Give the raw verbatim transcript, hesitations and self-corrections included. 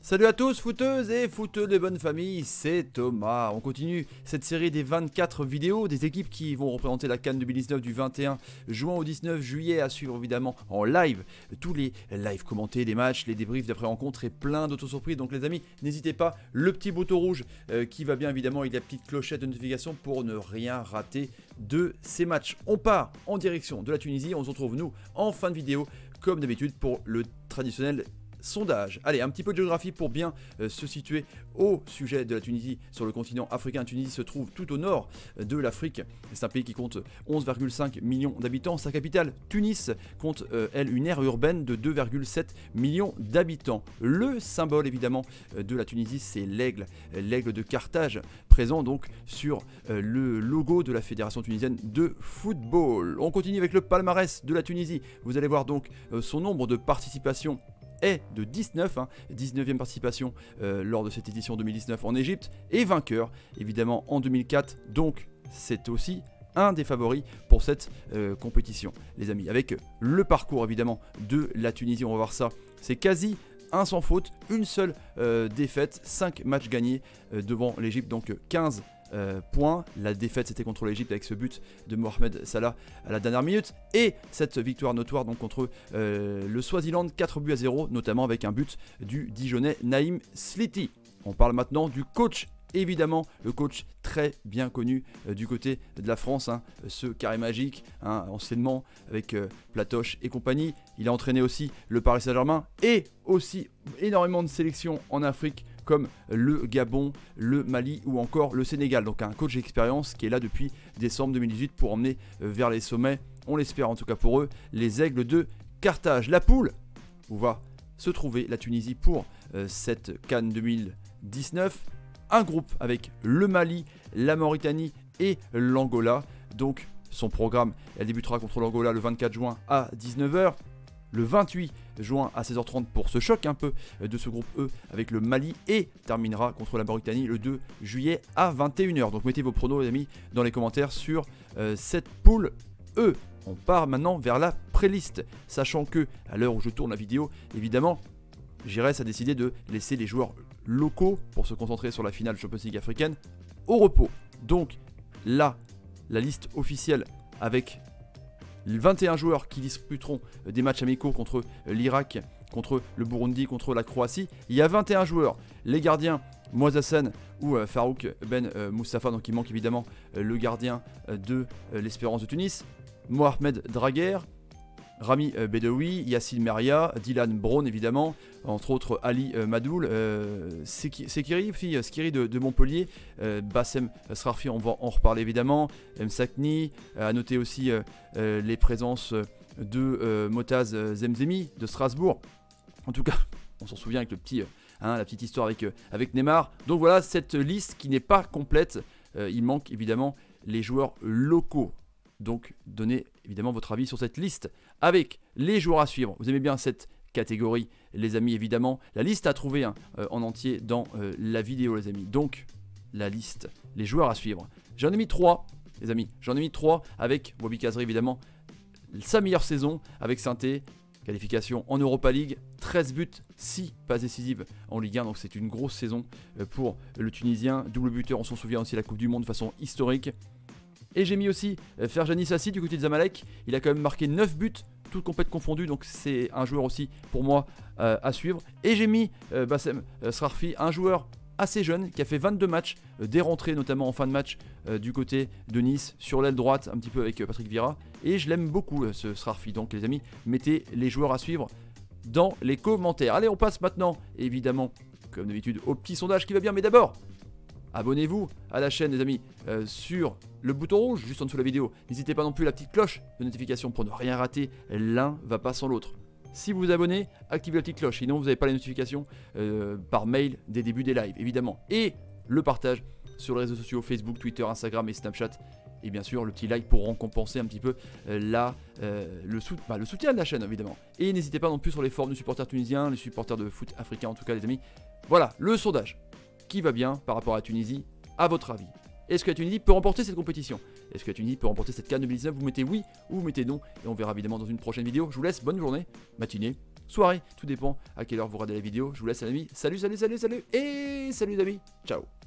Salut à tous, footeuses et footeux de bonne famille, c'est Thomas. On continue cette série des vingt-quatre vidéos des équipes qui vont représenter la CAN deux mille dix-neuf du vingt et un juin au dix-neuf juillet, à suivre évidemment en live. Tous les lives commentés des matchs, les débriefs d'après rencontres et plein d'autres surprises. Donc les amis, n'hésitez pas, le petit bouton rouge euh, qui va bien évidemment, il y a la petite clochette de notification pour ne rien rater de ces matchs. On part en direction de la Tunisie, on se retrouve nous en fin de vidéo comme d'habitude pour le traditionnel sondage. Allez, un petit peu de géographie pour bien euh, se situer au sujet de la Tunisie sur le continent africain. La Tunisie se trouve tout au nord euh, de l'Afrique. C'est un pays qui compte onze virgule cinq millions d'habitants. Sa capitale, Tunis, compte euh, elle une aire urbaine de deux virgule sept millions d'habitants. Le symbole évidemment euh, de la Tunisie, c'est l'aigle, euh, l'aigle de Carthage, présent donc sur euh, le logo de la Fédération tunisienne de football. On continue avec le palmarès de la Tunisie. Vous allez voir donc euh, son nombre de participations est de dix-neuf, hein, dix-neuvième participation euh, lors de cette édition deux mille dix-neuf en Égypte, et vainqueur évidemment en deux mille quatre, donc c'est aussi un des favoris pour cette euh, compétition les amis. Avec le parcours évidemment de la Tunisie, on va voir ça, c'est quasi un sans faute, une seule euh, défaite, cinq matchs gagnés euh, devant l'Égypte, donc quinze Euh, points. La défaite c'était contre l'Égypte avec ce but de Mohamed Salah à la dernière minute, et cette victoire notoire donc contre euh, le Swaziland, quatre buts à zéro, notamment avec un but du Dijonnais Naïm Sliti. On parle maintenant du coach, évidemment le coach très bien connu euh, du côté de la France, hein, ce carré magique, hein, anciennement avec euh, Platoche et compagnie. Il a entraîné aussi le Paris Saint-Germain et aussi énormément de sélections en Afrique comme le Gabon, le Mali ou encore le Sénégal. Donc un coach d'expérience qui est là depuis décembre deux mille dix-huit pour emmener vers les sommets, on l'espère en tout cas pour eux, les Aigles de Carthage. La poule où va se trouver la Tunisie pour euh, cette CAN deux mille dix-neuf. Un groupe avec le Mali, la Mauritanie et l'Angola. Donc son programme, elle débutera contre l'Angola le vingt-quatre juin à dix-neuf heures. Le vingt-huit juin à seize heures trente pour ce choc un peu de ce groupe E avec le Mali, et terminera contre la Mauritanie le deux juillet à vingt et une heures. Donc mettez vos pronos les amis dans les commentaires sur euh, cette poule E. On part maintenant vers la pré-liste, sachant que à l'heure où je tourne la vidéo, évidemment, J R S a décidé de laisser les joueurs locaux pour se concentrer sur la finale Champions League africaine au repos. Donc là, la liste officielle avec vingt et un joueurs qui disputeront des matchs amicaux contre l'Irak, contre le Burundi, contre la Croatie. Il y a vingt et un joueurs, les gardiens Moaz Hassan ou euh, Farouk Ben euh, Moustapha, donc il manque évidemment euh, le gardien euh, de euh, l'Espérance de Tunis, Mohamed Draguer, Rami euh, Bedoui, Yassine Meria, Dylan Brown évidemment, entre autres Ali euh, Madoul, euh, Sekiri, fille Skiri de, de Montpellier, euh, Bassem Srarfi, on va en reparler évidemment, Msakni, euh, à noter aussi euh, euh, les présences de euh, Motaz Zemzemi de Strasbourg. En tout cas, on s'en souvient avec le petit, euh, hein, la petite histoire avec, euh, avec Neymar. Donc voilà cette liste qui n'est pas complète, euh, il manque évidemment les joueurs locaux. Donc donnez évidemment votre avis sur cette liste avec les joueurs à suivre. Vous aimez bien cette catégorie les amis, évidemment. La liste à trouver hein, euh, en entier dans euh, la vidéo les amis. Donc la liste, les joueurs à suivre. J'en ai mis trois les amis. J'en ai mis trois avec Bobby Kazri évidemment. Sa meilleure saison avec Saint-Étienne. Qualification en Europa League, treize buts, six passes décisives en Ligue un, donc c'est une grosse saison pour le Tunisien. Double buteur, on s'en souvient aussi, la Coupe du Monde de façon historique. Et j'ai mis aussi Ferjani Sassi du côté de Zamalek. Il a quand même marqué neuf buts, toutes compètes confondues, donc c'est un joueur aussi pour moi euh, à suivre. Et j'ai mis euh, Bassem euh, Srarfi, un joueur assez jeune qui a fait vingt-deux matchs, euh, des rentrées notamment en fin de match euh, du côté de Nice, sur l'aile droite, un petit peu avec euh, Patrick Vieira. Et je l'aime beaucoup euh, ce Srarfi, donc les amis, mettez les joueurs à suivre dans les commentaires. Allez, on passe maintenant, évidemment, comme d'habitude, au petit sondage qui va bien, mais d'abord, abonnez-vous à la chaîne les amis euh, sur le bouton rouge juste en dessous de la vidéo. N'hésitez pas non plus à la petite cloche de notification pour ne rien rater, l'un va pas sans l'autre. Si vous vous abonnez, activez la petite cloche, sinon vous n'avez pas les notifications euh, par mail des débuts des lives évidemment. Et le partage sur les réseaux sociaux Facebook, Twitter, Instagram et Snapchat. Et bien sûr le petit like pour récompenser un petit peu euh, la, euh, le, sout bah, le soutien de la chaîne évidemment. Et n'hésitez pas non plus sur les forums de supporters tunisiens, les supporters de foot africains en tout cas les amis. Voilà le sondage qui va bien par rapport à la Tunisie, à votre avis. Est-ce que la Tunisie peut remporter cette compétition? Est-ce que la Tunisie peut remporter cette CAN deux mille dix-neuf? Vous mettez oui ou vous mettez non, et on verra évidemment dans une prochaine vidéo. Je vous laisse, bonne journée, matinée, soirée, tout dépend à quelle heure vous regardez la vidéo. Je vous laisse les amis, salut, salut, salut, salut, et salut les amis, ciao.